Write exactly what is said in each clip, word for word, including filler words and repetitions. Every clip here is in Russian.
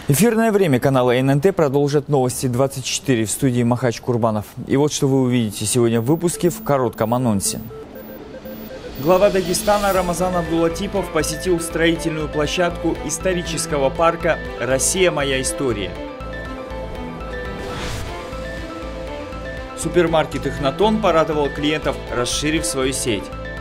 Эфирное время канала эн эн тэ продолжит новости двадцать четыре в студии Махач Курбанов. И вот что вы увидите сегодня в выпуске в коротком анонсе. Глава Дагестана Рамазан Абдулатипов посетил строительную площадку исторического парка «Россия. Моя история». Супермаркет «Эхнатон» порадовал клиентов, расширив свою сеть.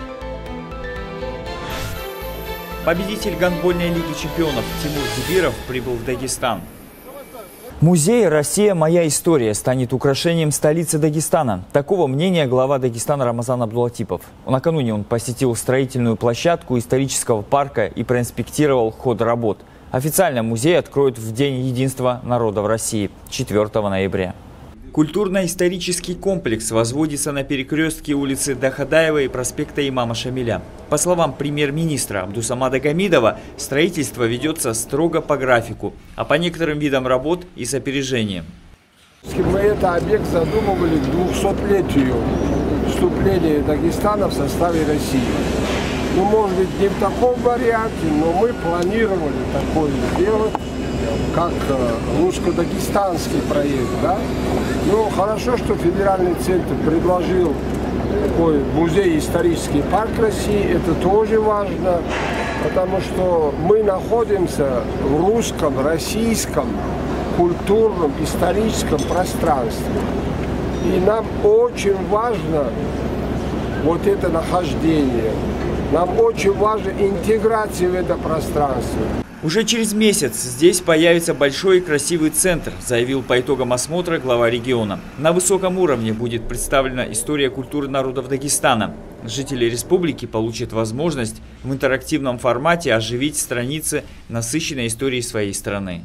Победитель гандбольной лиги чемпионов Тимур Дибиров прибыл в Дагестан. Музей «Россия. Моя история» станет украшением столицы Дагестана. Такого мнения глава Дагестана Рамазан Абдулатипов. Накануне он посетил строительную площадку исторического парка и проинспектировал ход работ. Официально музей откроют в День единства народов России, четвёртого ноября. Культурно-исторический комплекс возводится на перекрестке улицы Дахадаева и проспекта Имама Шамиля. По словам премьер-министра Абдусамада Гамидова, строительство ведется строго по графику, а по некоторым видам работ и с опережением. Мы этот объект задумывали к двухсотлетию вступления Дагестана в составе России. Ну, может быть, не в таком варианте, но мы планировали такое сделать, как русско-дагестанский проект, да? Ну, хорошо, что федеральный центр предложил такой музей «Исторический парк России». Это тоже важно, потому что мы находимся в русском, российском, культурном, историческом пространстве. И нам очень важно вот это нахождение. Нам очень важна интеграция в это пространство. Уже через месяц здесь появится большой и красивый центр, заявил по итогам осмотра глава региона. На высоком уровне будет представлена история культуры народов Дагестана. Жители республики получат возможность в интерактивном формате оживить страницы насыщенной историей своей страны.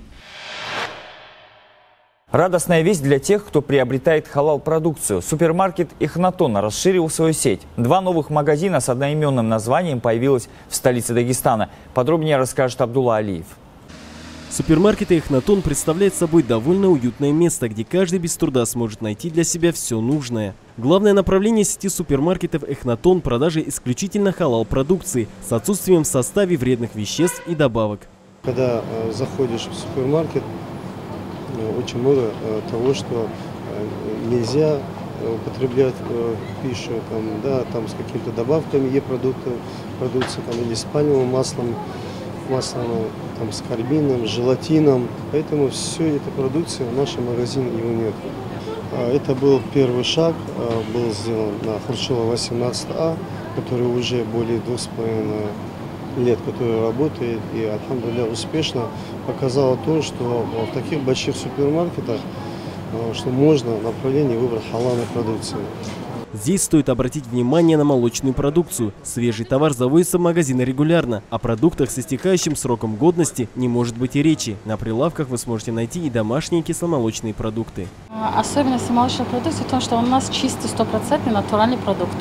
Радостная весть для тех, кто приобретает халал-продукцию. Супермаркет «Эхнатон» расширил свою сеть. Два новых магазина с одноименным названием появилось в столице Дагестана. Подробнее расскажет Абдулла Алиев. Супермаркет «Эхнатон» представляет собой довольно уютное место, где каждый без труда сможет найти для себя все нужное. Главное направление сети супермаркетов «Эхнатон» – продажи исключительно халал-продукции с отсутствием в составе вредных веществ и добавок. Когда э, заходишь в супермаркет, очень много э, того, что э, нельзя употреблять э, пищу, там, да, там с какими-то добавками, Е-продукты, продукции, там, или с пальмовым маслом, маслом там, с карбином, с желатином. Поэтому все это продукция в нашем магазине его нет. Это был первый шаг, был сделан на Хрущева восемнадцать А, который уже более двух с половиной лет, который работает, и альхамдулилля успешно показало то, что в таких больших супермаркетах, что можно направление выбрать халальной продукции. Здесь стоит обратить внимание на молочную продукцию. Свежий товар завозится в магазины регулярно. О продуктах с истекающим сроком годности не может быть и речи. На прилавках вы сможете найти и домашние кисломолочные продукты. Особенность молочной продукции в том, что у нас чистый стопроцентный натуральный продукт.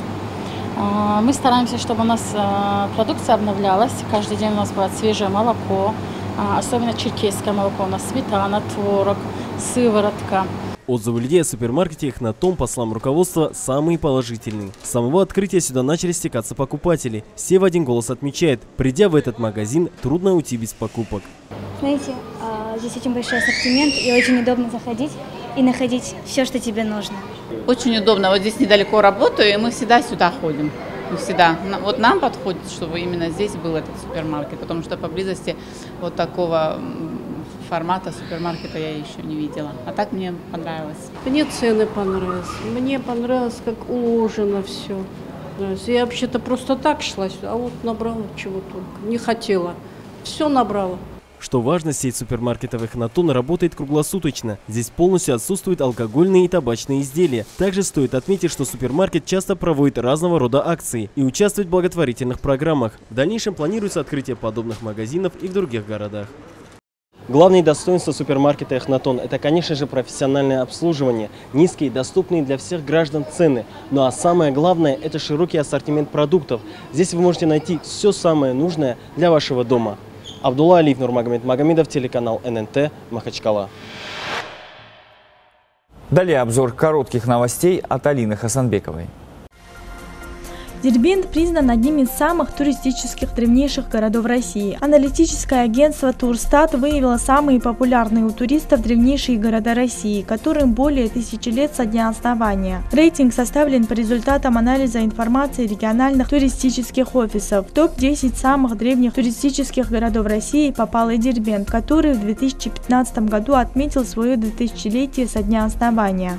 Мы стараемся, чтобы у нас продукция обновлялась. Каждый день у нас бывает свежее молоко, особенно черкесское молоко. У нас сметана, творог, сыворотка. Отзывы людей о супермаркете «Эхнатон», по словам руководства, самые положительные. С самого открытия сюда начали стекаться покупатели. Все в один голос отмечают, придя в этот магазин, трудно уйти без покупок. Знаете, здесь очень большой ассортимент и очень удобно заходить и находить все, что тебе нужно. Очень удобно. Вот здесь недалеко работаю, и мы всегда сюда ходим. Мы всегда. Вот нам подходит, чтобы именно здесь был этот супермаркет, потому что поблизости вот такого формата супермаркета я еще не видела. А так мне понравилось. Мне цены понравились. Мне понравилось, как уложено все. Я вообще-то просто так шла сюда, а вот набрала чего только. Не хотела. Все набрала. Что важно, сеть супермаркетов «Эхнатон» работает круглосуточно. Здесь полностью отсутствуют алкогольные и табачные изделия. Также стоит отметить, что супермаркет часто проводит разного рода акции и участвует в благотворительных программах. В дальнейшем планируется открытие подобных магазинов и в других городах. Главные достоинства супермаркета «Эхнатон» – это, конечно же, профессиональное обслуживание, низкие и доступные для всех граждан цены. Ну а самое главное – это широкий ассортимент продуктов. Здесь вы можете найти все самое нужное для вашего дома. Абдулла Алиев, Нурмагомед Магомедов, телеканал эн эн тэ, Махачкала. Далее обзор коротких новостей от Алины Хасанбековой. Дербент признан одним из самых туристических древнейших городов России. Аналитическое агентство Турстат выявило самые популярные у туристов древнейшие города России, которым более тысячи лет со дня основания. Рейтинг составлен по результатам анализа информации региональных туристических офисов. В топ десять самых древних туристических городов России попал и Дербент, который в две тысячи пятнадцатом году отметил свое двухтысячелетие со дня основания.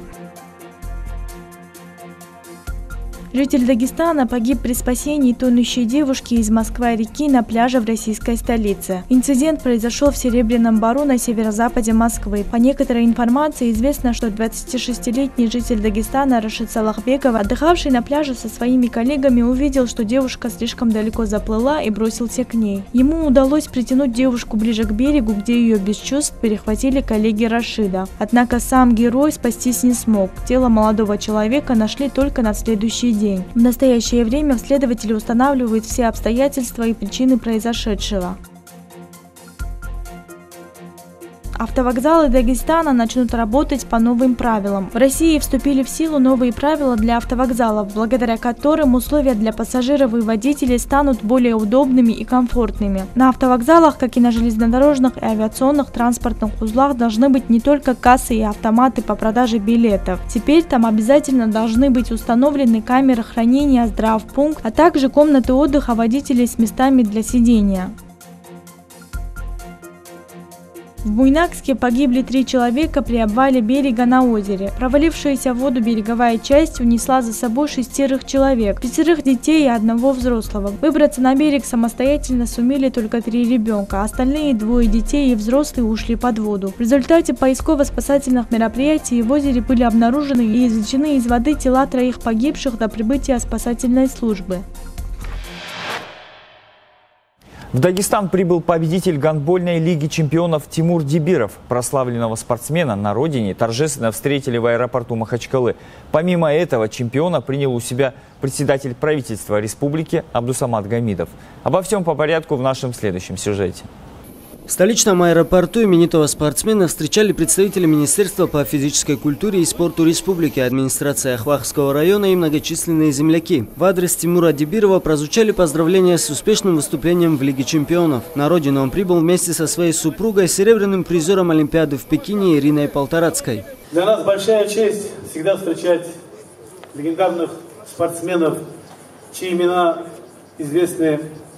Житель Дагестана погиб при спасении тонущей девушки из Москва-реки на пляже в российской столице. Инцидент произошел в Серебряном Бару на северо-западе Москвы. По некоторой информации известно, что двадцатишестилетний житель Дагестана Рашид Салахбеков, отдыхавший на пляже со своими коллегами, увидел, что девушка слишком далеко заплыла и бросился к ней. Ему удалось притянуть девушку ближе к берегу, где ее без чувств перехватили коллеги Рашида. Однако сам герой спастись не смог. Тело молодого человека нашли только на следующий день. День. В настоящее время следователи устанавливают все обстоятельства и причины произошедшего. Автовокзалы Дагестана начнут работать по новым правилам. В России вступили в силу новые правила для автовокзалов, благодаря которым условия для пассажиров и водителей станут более удобными и комфортными. На автовокзалах, как и на железнодорожных и авиационных транспортных узлах, должны быть не только кассы и автоматы по продаже билетов. Теперь там обязательно должны быть установлены камеры хранения, здравпункт, а также комнаты отдыха водителей с местами для сидения. В Буйнакске погибли три человека при обвале берега на озере. Провалившаяся в воду береговая часть унесла за собой шестерых человек, пятерых детей и одного взрослого. Выбраться на берег самостоятельно сумели только три ребенка, остальные двое детей и взрослые ушли под воду. В результате поисково-спасательных мероприятий в озере были обнаружены и извлечены из воды тела троих погибших до прибытия спасательной службы. В Дагестан прибыл победитель гандбольной лиги чемпионов Тимур Дибиров. Прославленного спортсмена на родине торжественно встретили в аэропорту Махачкалы. Помимо этого, чемпиона принял у себя председатель правительства республики Абдусамат Гамидов. Обо всем по порядку в нашем следующем сюжете. В столичном аэропорту именитого спортсмена встречали представители Министерства по физической культуре и спорту республики, администрации Ахвахского района и многочисленные земляки. В адрес Тимура Дибирова прозвучали поздравления с успешным выступлением в Лиге чемпионов. На родину он прибыл вместе со своей супругой, серебряным призером Олимпиады в Пекине Ириной Полторацкой. Для нас большая честь всегда встречать легендарных спортсменов, чьи имена известны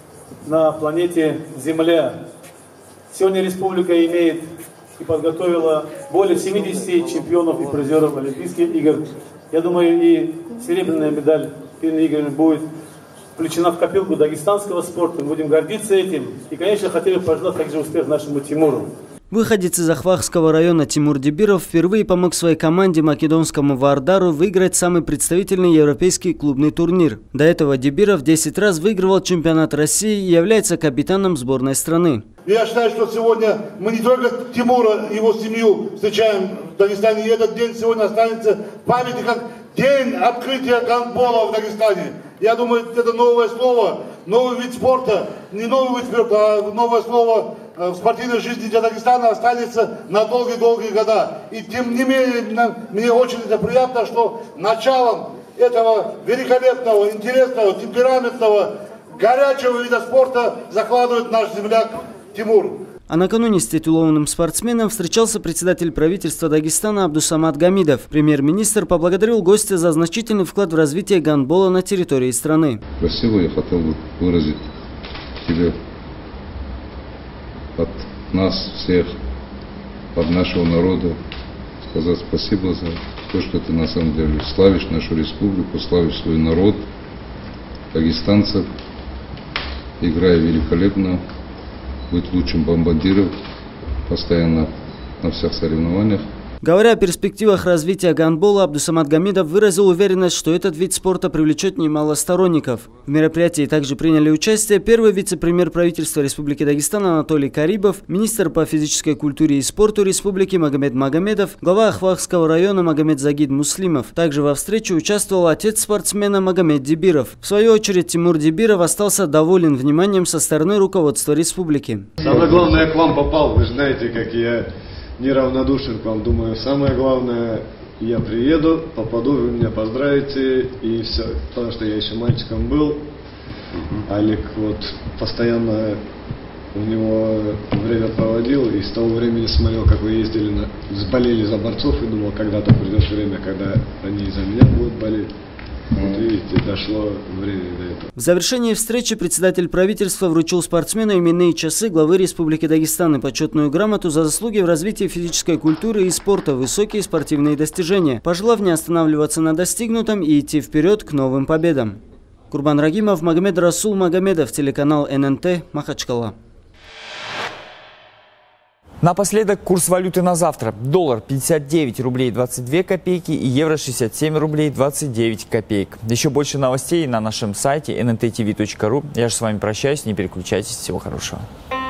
на планете Земля. Сегодня республика имеет и подготовила более семидесяти чемпионов и призеров Олимпийских игр. Я думаю, и серебряная медаль перед играми будет включена в копилку дагестанского спорта. Мы будем гордиться этим. И, конечно, хотели бы пожелать также успех нашему Тимуру. Выходец из Ахвахского района Тимур Дибиров впервые помог своей команде македонскому Вардару выиграть самый представительный европейский клубный турнир. До этого Дибиров десять раз выигрывал чемпионат России и является капитаном сборной страны. Я считаю, что сегодня мы не только Тимура и его семью встречаем в Дагестане, и этот день сегодня останется в памяти как день открытия гандбола в Дагестане. Я думаю, это новое слово, новый вид спорта, не новый вид спорта, а новое слово в спортивной жизни для Дагестана останется на долгие-долгие года. И тем не менее, мне очень это приятно, что началом этого великолепного, интересного, темпераментного, горячего вида спорта закладывает наш земляк Тимур. А накануне с титулованным спортсменом встречался председатель правительства Дагестана Абдусамат Гамидов. Премьер-министр поблагодарил гостя за значительный вклад в развитие гандбола на территории страны. Спасибо, я хотел бы выразить тебе от нас всех, от нашего народа, сказать спасибо за то, что ты на самом деле славишь нашу республику, славишь свой народ, дагестанцев, играя великолепно, быть лучшим бомбардиром постоянно на всех соревнованиях. Говоря о перспективах развития гандбола, Абдусамат Гамидов выразил уверенность, что этот вид спорта привлечет немало сторонников. В мероприятии также приняли участие первый вице-премьер правительства Республики Дагестан Анатолий Карибов, министр по физической культуре и спорту Республики Магомед Магомедов, глава Ахвахского района Магомед Загид Муслимов. Также во встрече участвовал отец спортсмена Магомед Дибиров. В свою очередь Тимур Дибиров остался доволен вниманием со стороны руководства республики. Самое главное, я к вам попал, вы знаете, как я неравнодушен к вам. Думаю, самое главное, я приеду, попаду, вы меня поздравите, и все. Потому что я еще мальчиком был. Олег вот постоянно у него время проводил, и с того времени смотрел, как вы ездили, на, болели за борцов, и думал, когда-то придет время, когда они за меня будут болеть. Вот видите, дошло время до этого. В завершении встречи председатель правительства вручил спортсмену именные часы главы Республики Дагестан и почетную грамоту за заслуги в развитии физической культуры и спорта, высокие спортивные достижения, пожелав не останавливаться на достигнутом и идти вперед к новым победам. Курбан Рагимов, Магомед Расул Магомедов, телеканал эн эн тэ, Махачкала. Напоследок курс валюты на завтра. Доллар пятьдесят девять рублей двадцать две копейки и евро шестьдесят семь рублей двадцать девять копеек. Еще больше новостей на нашем сайте эн эн тэ ти ви точка ру. Я же с вами прощаюсь, не переключайтесь. Всего хорошего.